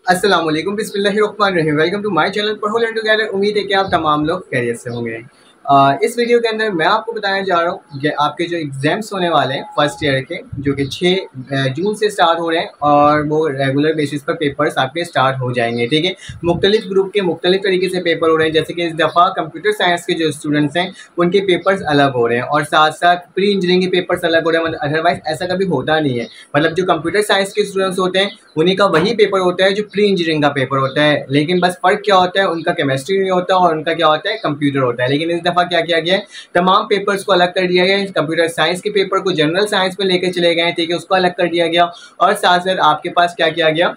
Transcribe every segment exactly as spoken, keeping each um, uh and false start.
अस्सलाम वालेकुम, बिस्मिल्लाहिर्रहमानिर्रहीम। वेलकम टू माय चैनल पढ़ो लर्न टुगेदर। उम्मीद है कि आप तमाम लोग खैरियत से होंगे। अ, इस वीडियो के अंदर मैं आपको बताने जा रहा हूँ कि आपके जो एग्ज़ाम्स होने वाले हैं फर्स्ट ईयर के, जो कि छः जून से स्टार्ट हो रहे हैं और वो रेगुलर बेसिस पर पेपर्स आपके स्टार्ट हो जाएंगे। ठीक है, मुख्तलिफ ग्रुप के मुख्तलिफ तरीके से पेपर हो रहे हैं। जैसे कि इस दफ़ा कंप्यूटर साइंस के जो स्टूडेंट्स हैं उनके पेपर्स अलग हो रहे हैं और साथ साथ प्री इंजीनियरिंग के पेपर्स अलग हो रहे हैं। मतलब अदरवाइज ऐसा कभी होता नहीं है। मतलब जो कंप्यूटर साइंस के स्टूडेंट्स होते हैं उन्हीं का वही पेपर होता है जो प्री इंजीनियरिंग का पेपर होता है, लेकिन बस फ़र्क क्या होता है, उनका केमिस्ट्री नहीं होता और उनका क्या होता है, कंप्यूटर होता है। लेकिन इस दफ़ा क्या किया गया है, तमाम पेपर्स को अलग कर दिया गया है। कंप्यूटर साइंस के पेपर को जनरल साइंस में लेकर चले गए हैं, ठीक है, उसको अलग कर दिया गया। और साथ साथ आपके पास क्या किया गया,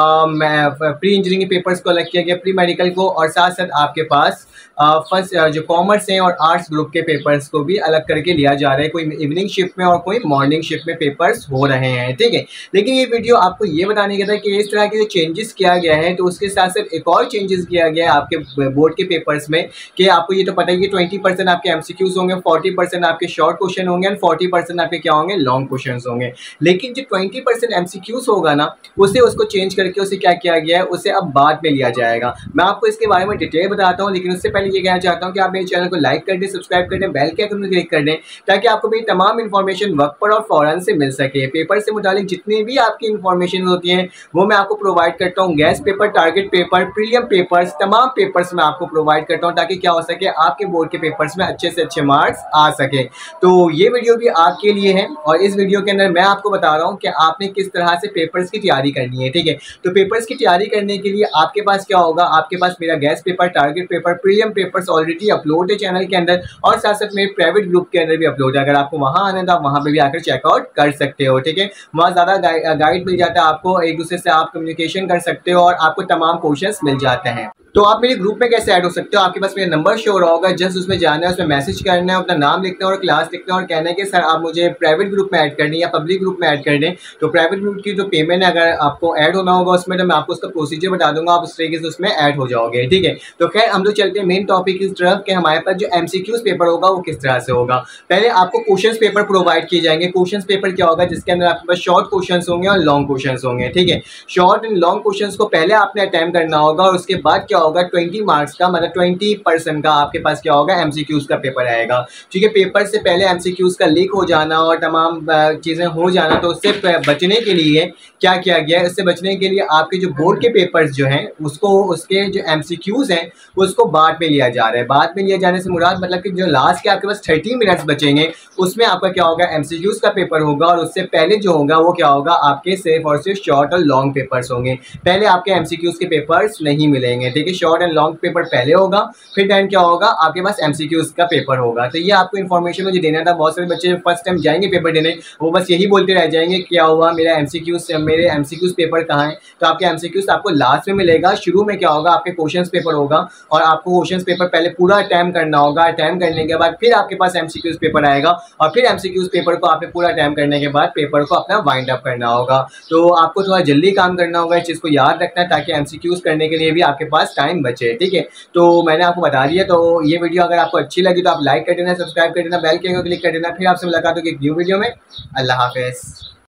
प्री इंजीनियरिंग के पेपर्स को अलग किया गया, प्री मेडिकल को, और साथ साथ आपके पास फर्स्ट जो कॉमर्स हैं और आर्ट्स ग्रुप के पेपर्स को भी अलग करके लिया जा रहा है। कोई इवनिंग शिफ्ट में और कोई मॉर्निंग शिफ्ट में पेपर्स हो रहे हैं, ठीक है। लेकिन ये वीडियो आपको ये बताने का था कि इस तरह के जो चेंजेस किया गया है, तो उसके साथ साथ एक और चेंजेस किया गया है आपके बोर्ड के पेपर्स में कि आपको ये तो पता है कि ट्वेंटी परसेंट आपके एमसीक्यूज होंगे, फोर्टी परसेंट आपके शॉर्ट क्वेश्चन होंगे और फोर्टी परसेंट आपके क्या होंगे, लॉन्ग क्वेश्चन होंगे। लेकिन जो ट्वेंटी परसेंट एमसीक्यूज होगा ना, उसे उसको चेंज करके उसे क्या किया गया है, उसे अब बाद में लिया जाएगा। मैं आपको इसके बारे में डिटेल बताता हूँ, लेकिन उससे पहले ये कहना चाहता हूँ कि आप मेरे चैनल को लाइक कर दें, सब्सक्राइब कर दें, बेल के आइकन में क्लिक कर दें, ताकि आपको मेरी तमाम इन्फॉर्मेशन वक्त पर और फौरन से मिल सके। पेपर से मुतालिक जितनी भी आपकी इन्फॉर्मेशन होती है वो मैं आपको प्रोवाइड करता हूँ। Guess paper, target paper, prelim papers, तमाम पेपर्स मैं आपको प्रोवाइड करता हूँ, ताकि क्या हो सके, आपके बोर्ड के पेपर्स में अच्छे से अच्छे मार्क्स आ सके। तो ये वीडियो भी आपके लिए है और इस वीडियो के अंदर मैं आपको बता रहा हूँ कि आपने किस तरह से पेपर्स की तैयारी करनी है, ठीक है। तो पेपर्स की तैयारी करने के लिए आपके पास क्या होगा, आपके पास मेरा guess paper, target paper, prelim papers already upload है चैनल के अंदर, और साथ साथ मेरे प्राइवेट ग्रुप के अंदर भी अपलोड है। अगर आपको वहाँ आना है तो आप वहाँ पे भी आकर चेकआउट कर सकते हो, ठीक है। वहाँ ज़्यादा गाइड मिल जाता है आपको, एक दूसरे से आप कम्युनिकेशन कर सकते हो और आपको तमाम क्वेश्चंस मिल जाते हैं। तो आप मेरे ग्रुप में कैसे ऐड हो सकते हो, आपके पास मेरा नंबर शो हो रहा होगा, जस्ट उसमें जाना है, उसमें मैसेज करना है, अपना नाम लिखना है और क्लास लिखना है और कहना है कि सर आप मुझे प्राइवेट ग्रुप में ऐड करनी है या पब्लिक ग्रुप में ऐड कर दें। तो प्राइवेट ग्रुप की जो पेमेंट है, अगर आपको ऐड होना होगा उसमें, तो मैं आपको उसका प्रोसीजर बता दूंगा, आप उस तरीके से उसमें ऐड हो जाओगे, ठीक है। तो खैर हम लोग चलते हैं मेन टॉपिक की तरफ कि हमारे पास जो एमसीक्यूज पेपर होगा वो किस तरह से होगा। पहले आपको क्वेश्चन पेपर प्रोवाइड किए जाएंगे। क्वेश्चन पेपर क्या होगा, जिसके अंदर आपके पास शॉर्ट क्वेश्चन होंगे और लॉन्ग क्वेश्चन होंगे, ठीक है। शॉर्ट एंड लॉन्ग क्वेश्चन को पहले आपने अटेम्प्ट करना होगा और उसके बाद क्या होगा, ट्वेंटी मार्क्स का, मतलब ट्वेंटी परसेंट का आपके पास क्या होगा, एमसीक्यूज का पेपर आएगा। ठीक है, पेपर से पहले एमसीक्यूज का लीक हो जाना और तमाम चीज़ें हो जाना, तो उससे बचने के लिए क्या किया गया है, इससे बचने के लिए आपके जो बोर्ड के पेपर्स जो हैं उसको, उसके जो एमसीक्यूज हैं उसको बाद में लिया जा रहा है। बाद में लिया जाने से मुराद मतलब कि जो लास्ट के आपके पास थर्टी मिनट्स बचेंगे उसमें आपका क्या होगा, एमसीक्यूज का पेपर होगा, और उससे पहले जो होगा वो क्या होगा, आपके सिर्फ और सिर्फ शॉर्ट और लॉन्ग पेपर्स होंगे। पहले आपके एमसीक्यूज के पेपर्स नहीं मिलेंगे, ठीक है। शॉर्ट एंड लॉन्ग पेपर पहले होगा, फिर टाइम क्या होगा, आपके पास एमसीक्यूज का पेपर होगा। तो ये आपको इन्फॉर्मेशन मुझे देना था। बहुत सारे बच्चे फर्स्ट टाइम जाएंगे पेपर देने, वो बस यही बोलते रह जाएंगे क्या हुआ, मेरा एमसीक्यूज मेरे एमसीक्यूज पेपर कहाँ है। तो आपके एमसीक्यूज आपको लास्ट में मिलेगा। शुरू में क्या होगा, आपके क्वेश्चंस पेपर होगा और आपको क्वेश्चंस पेपर पहले पूरा अटेम्प्ट करना होगा। अटेम्प्ट करने के बाद फिर आपके पास एमसीक्यूज पेपर आएगा और फिर एमसीक्यूज पेपर को आपने पूरा अटेम्प्ट करने के बाद पेपर को अपना वाइंड अप करना होगा। तो आपको थोड़ा जल्दी काम करना होगा, इस चीज़ को याद रखना है, ताकि एमसीक्यूज करने के लिए भी आपके पास टाइम बचे, ठीक है। तो मैंने आपको बता दिया। तो ये वीडियो अगर आपको अच्छी लगी तो आप लाइक कर देना, सब्सक्राइब कर देना, बेल के आइकन को क्लिक कर देना। फिर आपसे मुलाकात होगी एक न्यू वीडियो में। अल्लाह हाफिज़।